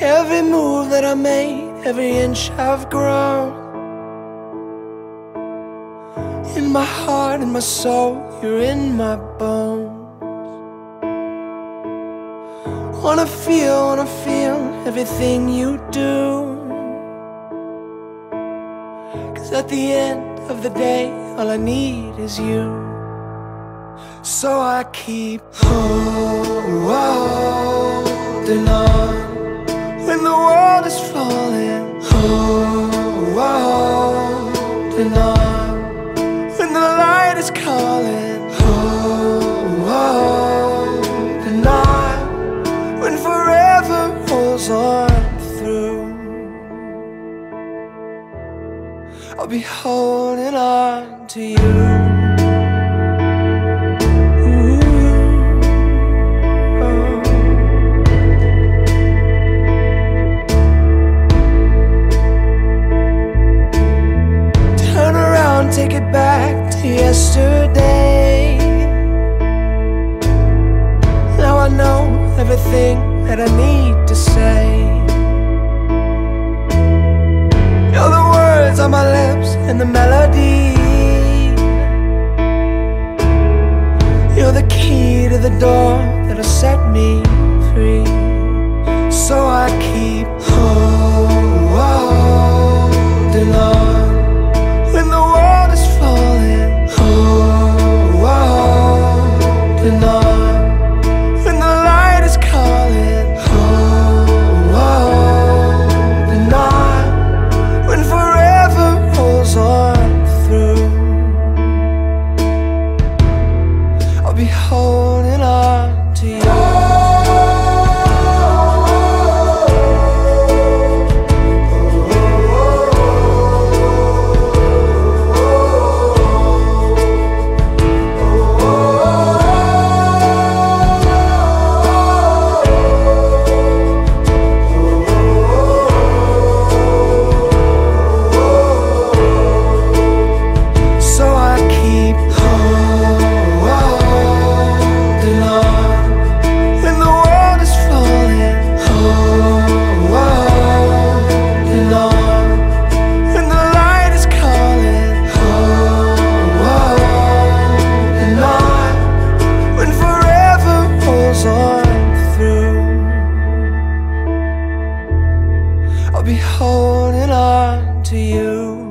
Every move that I made, every inch I've grown. In my heart and my soul, you're in my bones. Wanna feel everything you do. 'Cause at the end of the day, all I need is you. So I keep holding on when the world is falling, holding on when the light is calling, holding on when forever rolls on through. I'll be holding on to you. Take it back to yesterday. Now I know everything that I need to say. You're the words on my lips and the melody. You're the key to the door that'll set me free. So I keep holding on when the world is falling, holding on when the light is calling, holding on when forever rolls on through. I'll be holding on to you. I'll be holding on to you.